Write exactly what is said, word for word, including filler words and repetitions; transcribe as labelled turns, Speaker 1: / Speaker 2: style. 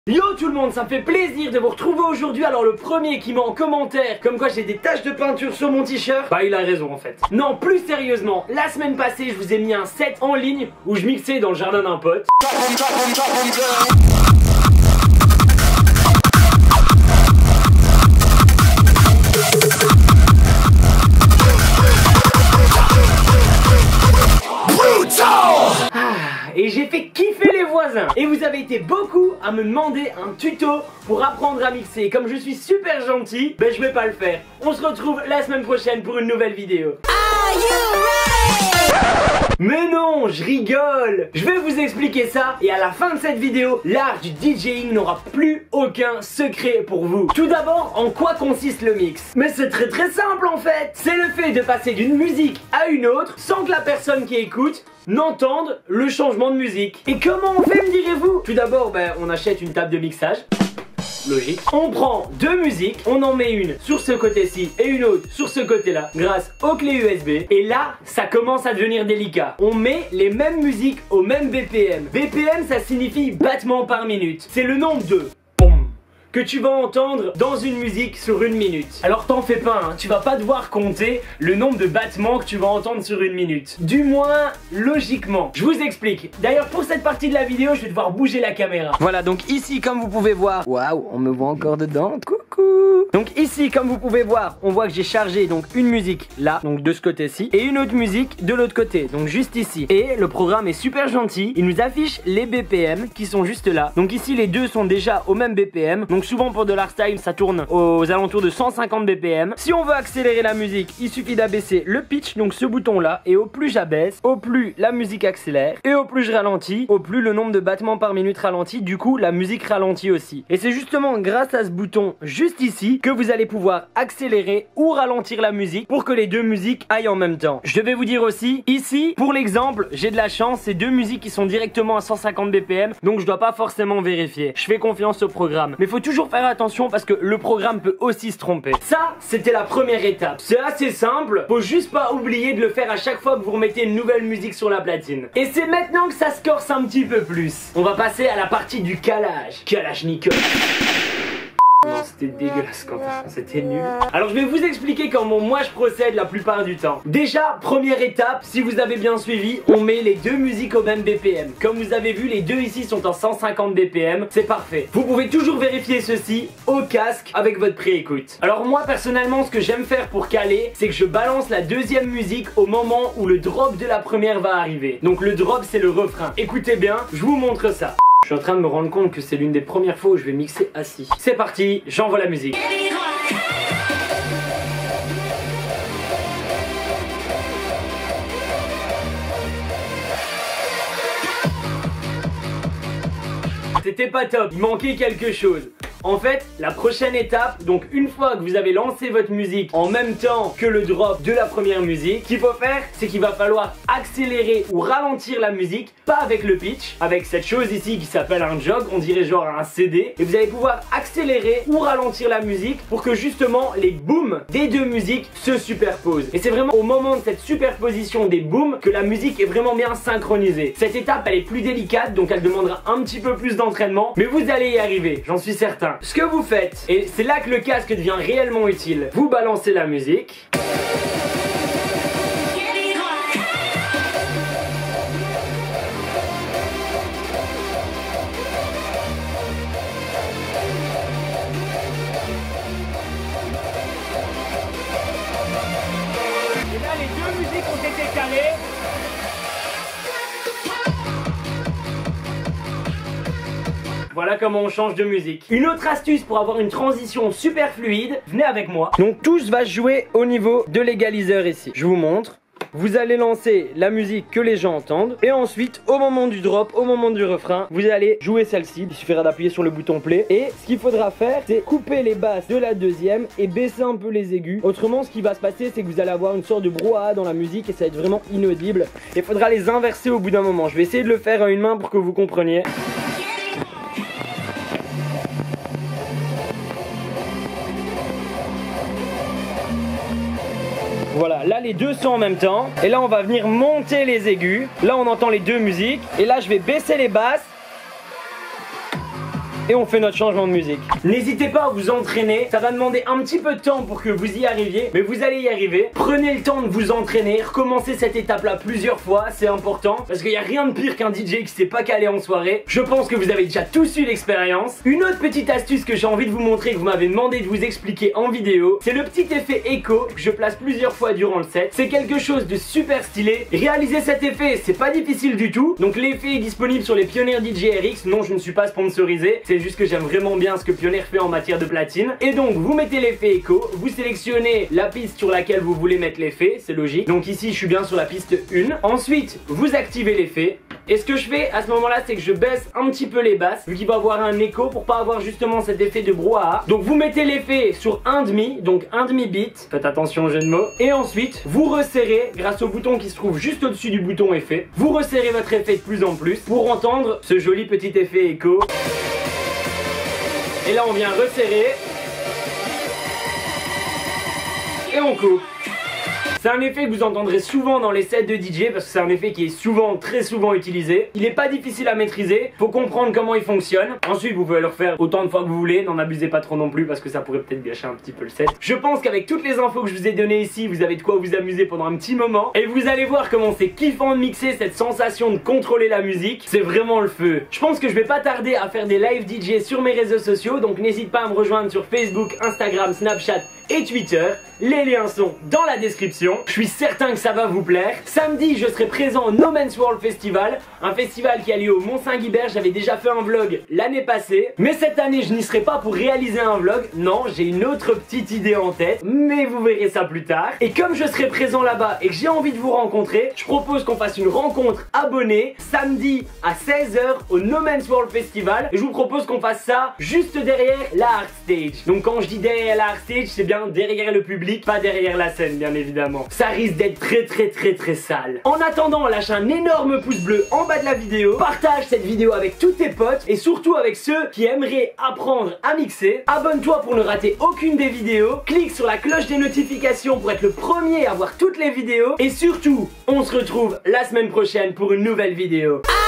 Speaker 1: Yo tout le monde, ça me fait plaisir de vous retrouver aujourd'hui. Alors le premier qui met en commentaire comme quoi j'ai des taches de peinture sur mon t-shirt, bah il a raison en fait. Non, plus sérieusement, la semaine passée je vous ai mis un set en ligne où je mixais dans le jardin d'un pote. Et j'ai fait kiffer les voisins. Et vous avez été beaucoup à me demander un tuto pour apprendre à mixer. Comme je suis super gentil, ben je vais pas le faire. On se retrouve la semaine prochaine pour une nouvelle vidéo. Mais non, je rigole. Je vais vous expliquer ça et à la fin de cette vidéo, l'art du DJing n'aura plus aucun secret pour vous. Tout d'abord, en quoi consiste le mix? Mais c'est très très simple en fait. C'est le fait de passer d'une musique à une autre sans que la personne qui écoute n'entende le changement de musique. Et comment on fait, me direz-vous? Tout d'abord, ben, on achète une table de mixage. Logique. On prend deux musiques, on en met une sur ce côté-ci et une autre sur ce côté-là grâce aux clés U S B. Et là, ça commence à devenir délicat. On met les mêmes musiques au même B P M. B P M, ça signifie battements par minute. C'est le nombre de que tu vas entendre dans une musique sur une minute. Alors t'en fais pas, hein, tu vas pas devoir compter le nombre de battements que tu vas entendre sur une minute. Du moins, logiquement. Je vous explique. D'ailleurs, pour cette partie de la vidéo, je vais devoir bouger la caméra. Voilà, donc ici, comme vous pouvez voir, waouh, on me voit encore dedans. Coucou. Donc ici, comme vous pouvez voir, on voit que j'ai chargé donc une musique là, donc de ce côté-ci, et une autre musique de l'autre côté, donc juste ici. Et le programme est super gentil. Il nous affiche les B P M qui sont juste là. Donc ici, les deux sont déjà au même B P M. Donc Donc souvent pour de l'hardstyle ça tourne aux alentours de cent cinquante B P M. Si on veut accélérer la musique, il suffit d'abaisser le pitch, donc ce bouton là, et au plus j'abaisse, au plus la musique accélère, et au plus je ralentis, au plus le nombre de battements par minute ralentit, du coup la musique ralentit aussi. Et c'est justement grâce à ce bouton juste ici que vous allez pouvoir accélérer ou ralentir la musique pour que les deux musiques aillent en même temps. Je vais vous dire aussi, ici pour l'exemple, j'ai de la chance, c'est deux musiques qui sont directement à cent cinquante B P M, donc je dois pas forcément vérifier. Je fais confiance au programme, mais faut toujours toujours faire attention parce que le programme peut aussi se tromper. Ça, c'était la première étape. C'est assez simple, faut juste pas oublier de le faire à chaque fois que vous remettez une nouvelle musique sur la platine. Et c'est maintenant que ça se corse un petit peu plus. On va passer à la partie du calage. Kalachnikov. Non, c'était dégueulasse quand même, c'était nul. Alors je vais vous expliquer comment moi je procède la plupart du temps. Déjà, première étape, si vous avez bien suivi, on met les deux musiques au même B P M. Comme vous avez vu, les deux ici sont en cent cinquante B P M, c'est parfait. Vous pouvez toujours vérifier ceci au casque avec votre préécoute. Alors moi personnellement, ce que j'aime faire pour caler, c'est que je balance la deuxième musique au moment où le drop de la première va arriver. Donc le drop c'est le refrain. Écoutez bien, je vous montre ça. Je suis en train de me rendre compte que c'est l'une des premières fois où je vais mixer assis. C'est parti, j'envoie la musique. C'était pas top, il manquait quelque chose. En fait, la prochaine étape, donc une fois que vous avez lancé votre musique en même temps que le drop de la première musique, ce qu'il faut faire, c'est qu'il va falloir accélérer ou ralentir la musique, pas avec le pitch, avec cette chose ici qui s'appelle un jog, on dirait genre un C D, et vous allez pouvoir accélérer ou ralentir la musique pour que justement les booms des deux musiques se superposent. Et c'est vraiment au moment de cette superposition des booms que la musique est vraiment bien synchronisée. Cette étape, elle est plus délicate, donc elle demandera un petit peu plus d'entraînement, mais vous allez y arriver, j'en suis certain. Ce que vous faites, et c'est là que le casque devient réellement utile, vous balancez la musique. Et là les deux musiques ont été calées. Voilà comment on change de musique. Une autre astuce pour avoir une transition super fluide, venez avec moi. Donc tout va se jouer au niveau de l'égaliseur ici. Je vous montre. Vous allez lancer la musique que les gens entendent et ensuite au moment du drop, au moment du refrain, vous allez jouer celle-ci. Il suffira d'appuyer sur le bouton play et ce qu'il faudra faire, c'est couper les basses de la deuxième et baisser un peu les aigus. Autrement, ce qui va se passer, c'est que vous allez avoir une sorte de brouhaha dans la musique et ça va être vraiment inaudible. Il faudra les inverser au bout d'un moment. Je vais essayer de le faire à une main pour que vous compreniez. Voilà, là les deux sont en même temps. Et là on va venir monter les aigus. Là on entend les deux musiques. Et là je vais baisser les basses. Et on fait notre changement de musique. N'hésitez pas à vous entraîner, ça va demander un petit peu de temps pour que vous y arriviez, mais vous allez y arriver. Prenez le temps de vous entraîner, recommencez cette étape là plusieurs fois, c'est important, parce qu'il n'y a rien de pire qu'un D J qui s'est pas calé en soirée. Je pense que vous avez déjà tous eu l'expérience. Une autre petite astuce que j'ai envie de vous montrer, que vous m'avez demandé de vous expliquer en vidéo, c'est le petit effet écho que je place plusieurs fois durant le set. C'est quelque chose de super stylé. Réaliser cet effet, c'est pas difficile du tout. Donc l'effet est disponible sur les Pioneer D J R X. Non, je ne suis pas sponsorisé, c'est juste que j'aime vraiment bien ce que Pioneer fait en matière de platine. Et donc vous mettez l'effet écho, vous sélectionnez la piste sur laquelle vous voulez mettre l'effet, c'est logique. Donc ici je suis bien sur la piste un. Ensuite vous activez l'effet. Et ce que je fais à ce moment là, c'est que je baisse un petit peu les basses, vu qu'il va avoir un écho, pour pas avoir justement cet effet de brouhaha. Donc vous mettez l'effet sur un demi, donc un demi beat, faites attention au jeu de mots. Et ensuite vous resserrez grâce au bouton qui se trouve juste au dessus du bouton effet. Vous resserrez votre effet de plus en plus pour entendre ce joli petit effet écho. Et là on vient resserrer. Et on coupe. C'est un effet que vous entendrez souvent dans les sets de D J parce que c'est un effet qui est souvent, très souvent utilisé. Il n'est pas difficile à maîtriser, faut comprendre comment il fonctionne. Ensuite vous pouvez le refaire autant de fois que vous voulez, n'en abusez pas trop non plus parce que ça pourrait peut-être gâcher un petit peu le set. Je pense qu'avec toutes les infos que je vous ai données ici, vous avez de quoi vous amuser pendant un petit moment. Et vous allez voir comment c'est kiffant de mixer, cette sensation de contrôler la musique. C'est vraiment le feu. Je pense que je vais pas tarder à faire des live D J sur mes réseaux sociaux, donc n'hésite pas à me rejoindre sur Facebook, Instagram, Snapchat et Twitter. Les liens sont dans la description. Je suis certain que ça va vous plaire. Samedi, je serai présent au No Man's World Festival, un festival qui a lieu au Mont-Saint-Guibert. J'avais déjà fait un vlog l'année passée, mais cette année, je n'y serai pas pour réaliser un vlog. Non, j'ai une autre petite idée en tête, mais vous verrez ça plus tard. Et comme je serai présent là-bas et que j'ai envie de vous rencontrer, je propose qu'on fasse une rencontre abonnée samedi à seize heures au No Man's World Festival. Et je vous propose qu'on fasse ça juste derrière la Art Stage. Donc quand je dis derrière la Art Stage, c'est bien derrière le public, pas derrière la scène bien évidemment. Ça risque d'être très très très très sale. En attendant, lâche un énorme pouce bleu en bas de la vidéo, partage cette vidéo avec tous tes potes et surtout avec ceux qui aimeraient apprendre à mixer. Abonne-toi pour ne rater aucune des vidéos, clique sur la cloche des notifications pour être le premier à voir toutes les vidéos et surtout, on se retrouve la semaine prochaine pour une nouvelle vidéo.